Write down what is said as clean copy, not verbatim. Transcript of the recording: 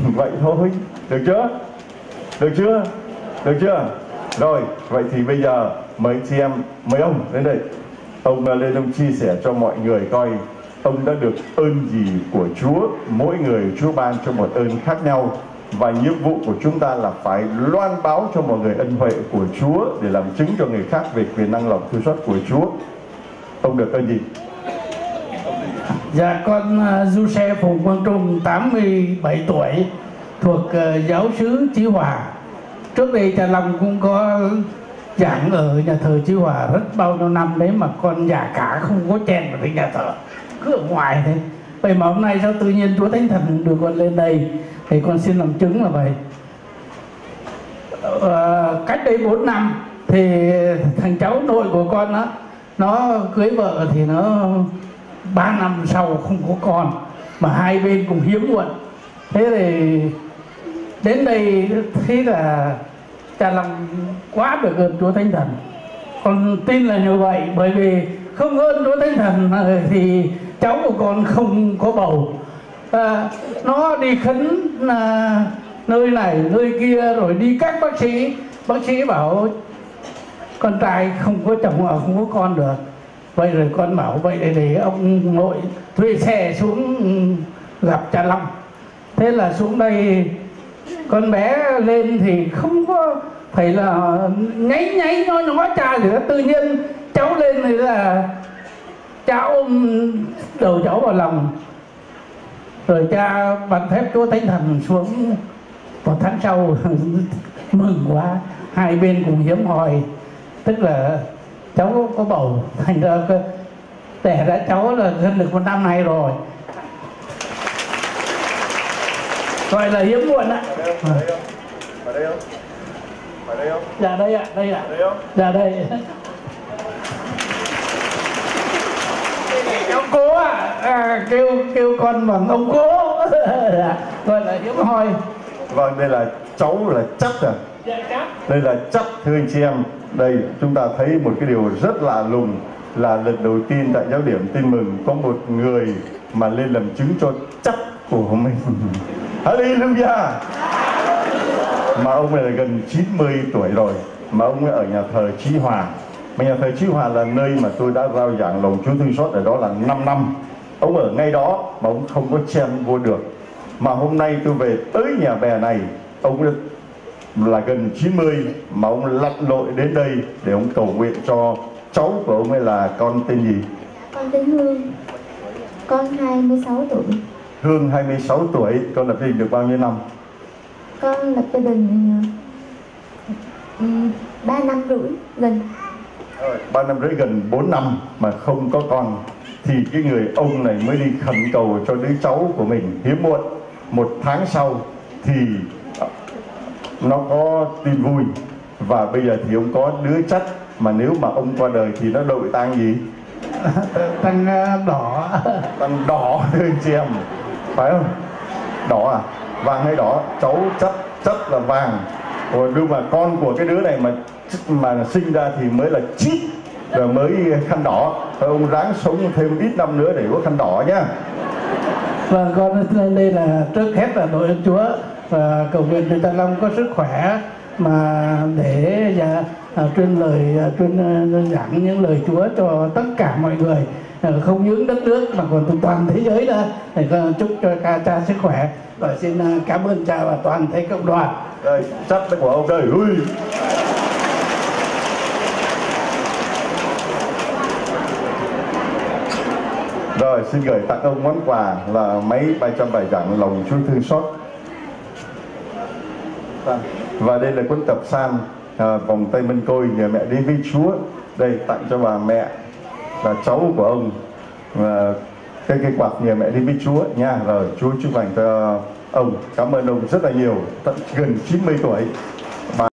Vậy thôi, được chưa? Được chưa? Được chưa? Rồi, vậy thì bây giờ mời chị em, mời ông đến đây. Ông lên ông chia sẻ cho mọi người coi ông đã được ơn gì của Chúa. Mỗi người Chúa ban cho một ơn khác nhau, và nhiệm vụ của chúng ta là phải loan báo cho mọi người ân huệ của Chúa để làm chứng cho người khác về quyền năng lòng thương xót của Chúa. Ông được ơn gì? Dạ, con du xe Phùng Quang Trung, 87 tuổi, thuộc giáo xứ Chí Hòa. Trước đây cha Long cũng có giảng ở nhà thờ Chí Hòa rất bao nhiêu năm đấy, mà con già cả không có chen vào cái nhà thờ, cứ ở ngoài thế. Vậy mà hôm nay sao tự nhiên Chúa Thánh Thần đưa con lên đây thì con xin làm chứng là vậy. Cách đây 4 năm thì thằng cháu nội của con đó, nó cưới vợ thì nó 3 năm sau không có con, mà hai bên cùng hiếm muộn. Thế thì đến đây thấy là cha Long quá được ơn Chúa Thánh Thần. Con tin là như vậy, bởi vì không ơn Chúa Thánh Thần thì cháu của con không có bầu. Nó đi khấn nơi này nơi kia, rồi đi các bác sĩ bảo con trai không có chồng, không có con được. Vậy rồi con bảo vậy để ông nội thuê xe xuống gặp cha Long. Thế là xuống đây, con bé lên thì không có phải là nháy nó cha gì đó. Tự nhiên cháu lên thì là cha ôm đầu cháu vào lòng, rồi cha ban phép Chúa Thánh Thần xuống một tháng sau. Mừng quá, hai bên cùng hiếm hoi, tức là cháu có bầu, thành ra đẻ ra cháu là gần được 1 năm nay rồi, gọi là hiếm muộn ạ. Ở đây không? Ở đây không? Dạ đây ạ, đây ạ. Ở đây không? Dạ đây. Cháu cố ạ, kêu con bằng ông cố. Gọi là hiếm hoi. Vâng, đây là cháu là chắc à? Dạ chắc. Đây là chắc, thưa anh chị em. Đây chúng ta thấy một cái điều rất lạ lùng, là lần đầu tiên tại giáo điểm Tin Mừng có một người mà lên làm chứng cho chắc của mình. Hallelujah. Mà ông này là gần 90 tuổi rồi, mà ông ấy ở nhà thờ Chí Hòa. Mà nhà thờ Chí Hòa là nơi mà tôi đã rao giảng lòng Chúa thương xót ở đó là 5 năm. Ông ở ngay đó mà ông không có chen vô được. Mà hôm nay tôi về tới nhà bè này, ông là gần 90 mà ông lặn lội đến đây để ông cầu nguyện cho cháu của ông ấy là con tên gì? Con tên Hương. Con 26 tuổi. Hương 26 tuổi, con lập gia đình được bao nhiêu năm? Con lập gia đình 3 năm rưỡi gần. 3 năm rưỡi, gần 4 năm mà không có con. Thì cái người ông này mới đi khẩn cầu cho đứa cháu của mình hiếm muộn. 1 tháng sau thì nó có tin vui, và bây giờ thì ông có đứa chắc, mà nếu mà ông qua đời thì nó đội tang gì? Tang đỏ. Tang đỏ thưa anh chị em, phải không? Đỏ à? Vàng hay đỏ? Cháu chắc là vàng. Rồi nhưng mà con của cái đứa này mà sinh ra thì mới là chít, rồi mới khăn đỏ. Thôi ông ráng sống thêm ít năm nữa để có khăn đỏ nhá. Vâng, con lên đây là trước hết là đội ơn Chúa và cầu nguyện cho cha Long có sức khỏe, mà để truyền giảng những lời Chúa cho tất cả mọi người, không những đất nước mà còn toàn thế giới nữa. Để chúc cho cha sức khỏe, và xin cảm ơn cha và toàn thể cộng đoàn. Đây, chắc đấy của ông đây. Ui. Rồi, xin gửi tặng ông món quà là máy 300 bài giảng lòng Chúa thương xót. Và đây là cuốn tập Psalm vòng tay mân côi nhờ mẹ đến với Chúa. Đây tặng cho bà mẹ là cháu của ông, và cây quạt nhờ mẹ đến với Chúa nha. Rồi Chúa chúc lành cho ông. Cảm ơn ông rất là nhiều, tận gần 90 tuổi.